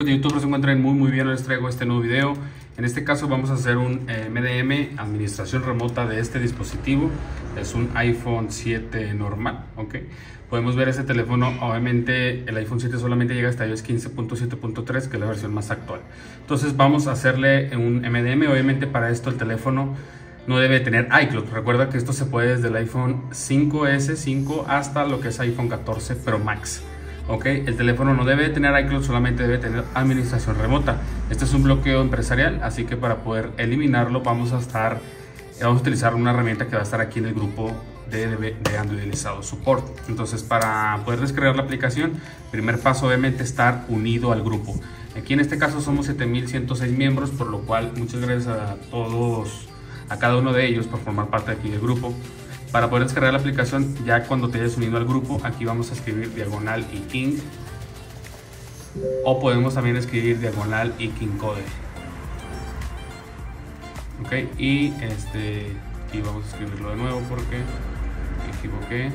De YouTube se encuentran muy bien. Les traigo este nuevo video. En este caso vamos a hacer un MDM, administración remota de este dispositivo. Es un iPhone 7 normal, ¿ok? Podemos ver ese teléfono. Obviamente el iPhone 7 solamente llega hasta iOS 15.7.3, que es la versión más actual. Entonces vamos a hacerle un MDM. Obviamente para esto el teléfono no debe tener iCloud. Recuerda que esto se puede desde el iPhone 5S, 5 hasta lo que es iPhone 14 Pro Max. Ok, el teléfono no debe tener iCloud, solamente debe tener administración remota. Este es un bloqueo empresarial, así que para poder eliminarlo vamos a utilizar una herramienta que va a estar aquí en el grupo de Androidizado Support. Entonces, para poder descargar la aplicación, primer paso obviamente estar unido al grupo. Aquí en este caso somos 7106 miembros, por lo cual muchas gracias a cada uno de ellos por formar parte aquí del grupo. Para poder descargar la aplicación, ya cuando te hayas unido al grupo, aquí vamos a escribir diagonal iKing, o podemos también escribir diagonal iKingCode. Ok, y aquí vamos a escribirlo de nuevo porque me equivoqué.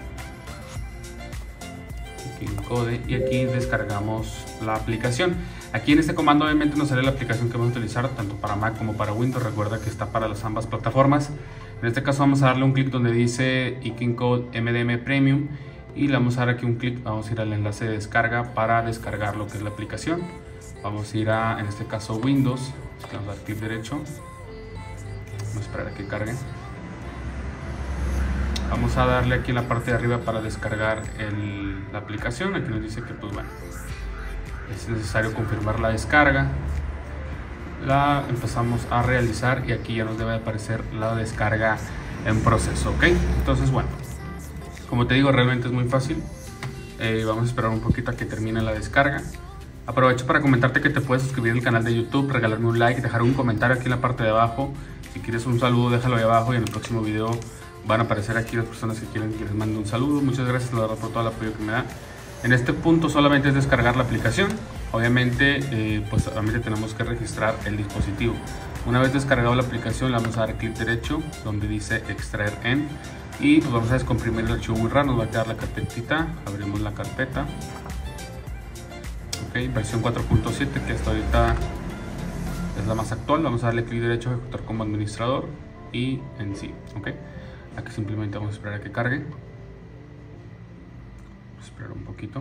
iKingCode, y aquí descargamos la aplicación. Aquí en este comando obviamente nos sale la aplicación que vamos a utilizar tanto para Mac como para Windows. Recuerda que está para ambas plataformas. En este caso vamos a darle un clic donde dice iKingCode MDM Premium y le vamos a dar aquí un clic. Vamos a ir al enlace de descarga para descargar lo que es la aplicación. Vamos a ir a, en este caso, Windows. Vamos a dar clic derecho. Vamos a esperar a que cargue. Vamos a darle aquí en la parte de arriba para descargar la aplicación. Aquí nos dice que pues bueno, es necesario confirmar la descarga. La empezamos a realizar y aquí ya nos debe aparecer la descarga en proceso, ok. Entonces bueno, como te digo, realmente es muy fácil. Vamos a esperar un poquito a que termine la descarga. Aprovecho para comentarte que te puedes suscribir al canal de YouTube, regalarme un like, dejar un comentario aquí en la parte de abajo. Si quieres un saludo, déjalo ahí abajo y en el próximo video van a aparecer aquí las personas que quieren que les mande un saludo. Muchas gracias, la verdad, por todo el apoyo que me da. En este punto solamente es descargar la aplicación. Obviamente, pues solamente tenemos que registrar el dispositivo. Una vez descargado la aplicación, le vamos a dar clic derecho donde dice extraer en, y pues vamos a descomprimir el archivo muy raro. Nos va a quedar la carpetita. Abrimos la carpeta. Ok, versión 4.7, que hasta ahorita es la más actual. Vamos a darle clic derecho, ejecutar como administrador y en sí. Ok, aquí simplemente vamos a esperar a que cargue. Vamos a esperar un poquito.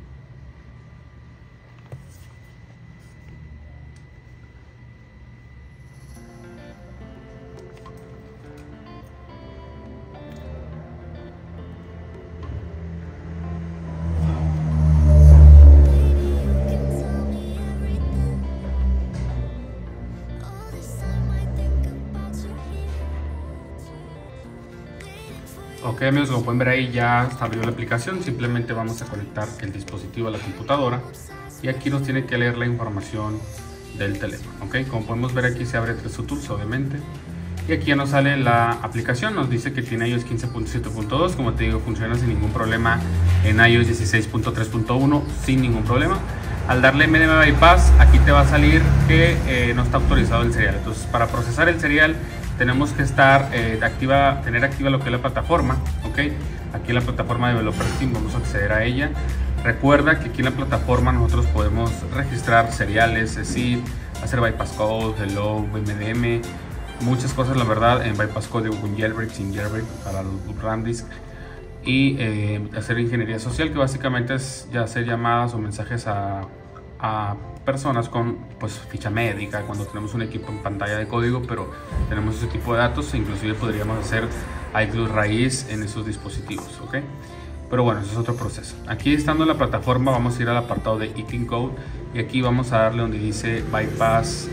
Ok amigos, como pueden ver ahí ya está abrió la aplicación. Simplemente vamos a conectar el dispositivo a la computadora y aquí nos tiene que leer la información del teléfono. Ok, como podemos ver aquí se abre TresoTools obviamente y aquí ya nos sale la aplicación. Nos dice que tiene iOS 15.7.2, como te digo, funciona sin ningún problema en iOS 16.3.1 sin ningún problema. Al darle MDM Bypass, aquí te va a salir que no está autorizado el serial. Entonces, para procesar el serial tenemos que estar tener activa lo que es la plataforma. Ok, aquí en la plataforma de Developer Team vamos a acceder a ella. Recuerda que aquí en la plataforma nosotros podemos registrar seriales, es decir, hacer bypass code, hello, MDM, muchas cosas, la verdad, en bypass code con jailbreak, sin jailbreak, para los RAM disk, y hacer ingeniería social, que básicamente es ya hacer llamadas o mensajes a personas con pues ficha médica, cuando tenemos un equipo en pantalla de código, pero tenemos ese tipo de datos. Inclusive podríamos hacer iCloud raíz en esos dispositivos, ok. Pero bueno, eso es otro proceso. Aquí estando en la plataforma vamos a ir al apartado de iKingCode y aquí vamos a darle donde dice bypass,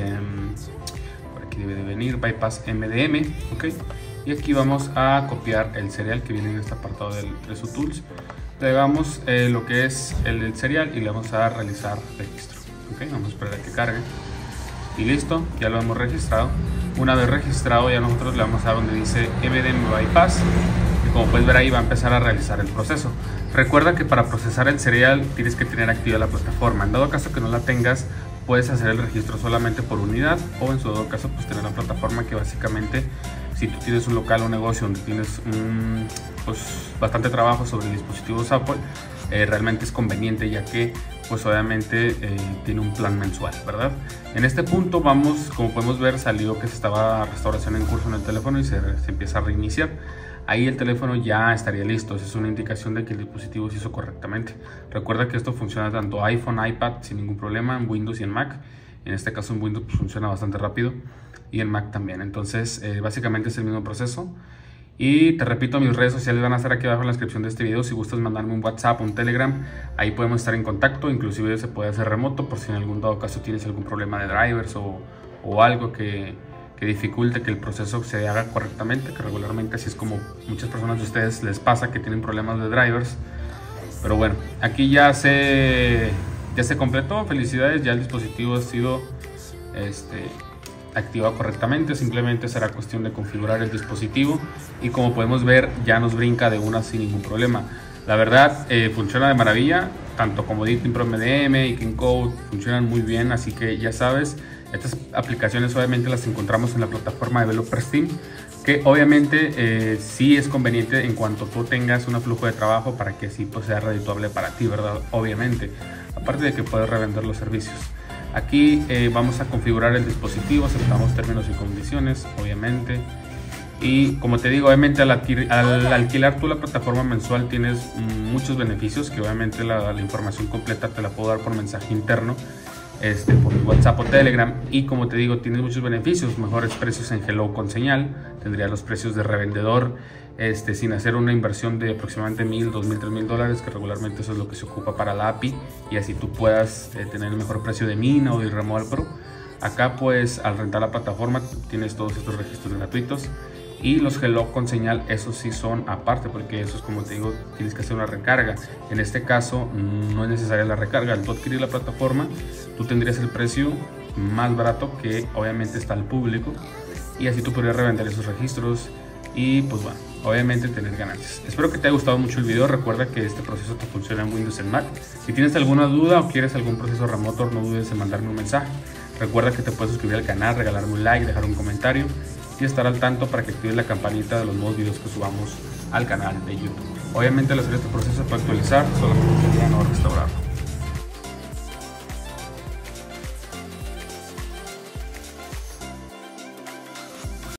por aquí debe de venir bypass MDM, ok. Y aquí vamos a copiar el serial que viene en este apartado del TresoTools. Le damos lo que es el serial y le vamos a dar realizar registro. Ok, vamos a esperar a que cargue y listo, ya lo hemos registrado. Una vez registrado ya nosotros le vamos a dar donde dice MDM Bypass y como puedes ver ahí va a empezar a realizar el proceso. Recuerda que para procesar el serial tienes que tener activa la plataforma. En dado caso que no la tengas, puedes hacer el registro solamente por unidad, o en su dado caso pues tener la plataforma, que básicamente si tú tienes un local o un negocio donde tienes pues bastante trabajo sobre dispositivos Apple, realmente es conveniente, ya que pues obviamente tiene un plan mensual, ¿verdad? En este punto vamos, como podemos ver, salió que se estaba restauración en curso en el teléfono y se empieza a reiniciar. Ahí el teléfono ya estaría listo. Esa es una indicación de que el dispositivo se hizo correctamente. Recuerda que esto funciona tanto iPhone, iPad sin ningún problema, en Windows y en Mac. En este caso en Windows pues, funciona bastante rápido y en Mac también. Entonces básicamente es el mismo proceso. Y te repito, mis redes sociales van a estar aquí abajo en la descripción de este video. Si gustas mandarme un WhatsApp, un Telegram, ahí podemos estar en contacto. Inclusive se puede hacer remoto por si en algún dado caso tienes algún problema de drivers o algo que dificulte que el proceso se haga correctamente, que regularmente así es como muchas personas de ustedes les pasa, que tienen problemas de drivers. Pero bueno, aquí ya se completó. Felicidades, ya el dispositivo ha sido activado correctamente. Simplemente será cuestión de configurar el dispositivo y como podemos ver ya nos brinca de una sin ningún problema. La verdad funciona de maravilla, tanto Commodity Pro MDM y KingCode funcionan muy bien, así que ya sabes, estas aplicaciones obviamente las encontramos en la plataforma Developer Steam, que obviamente sí es conveniente en cuanto tú tengas un flujo de trabajo para que así pues sea redituable para ti, ¿verdad? Obviamente, aparte de que puedes revender los servicios. Aquí vamos a configurar el dispositivo, aceptamos términos y condiciones, obviamente. Y como te digo, obviamente al alquilar tú la plataforma mensual tienes muchos beneficios, que obviamente la información completa te la puedo dar por mensaje interno, por WhatsApp o Telegram. Y como te digo, tienes muchos beneficios, mejores precios en Hello con señal, tendría los precios de revendedor sin hacer una inversión de aproximadamente $1,000, $2,000, $3,000, que regularmente eso es lo que se ocupa para la API, y así tú puedas tener el mejor precio de Mina o de Removal Pro. Acá pues al rentar la plataforma tienes todos estos registros gratuitos. Y los Hello con señal, esos sí son aparte, porque esos, como te digo, tienes que hacer una recarga. En este caso no es necesaria la recarga. Al tú adquirir la plataforma, tú tendrías el precio más barato que obviamente está al público, y así tú podrías revender esos registros y pues bueno, obviamente tener ganancias. Espero que te haya gustado mucho el video. Recuerda que este proceso te funciona en Windows y en Mac. Si tienes alguna duda o quieres algún proceso remoto, no dudes en mandarme un mensaje. Recuerda que te puedes suscribir al canal, regalarme un like, dejar un comentario y estar al tanto para que actives la campanita de los nuevos videos que subamos al canal de YouTube. Obviamente al hacer este proceso para actualizar solamente sería no restaurarlo.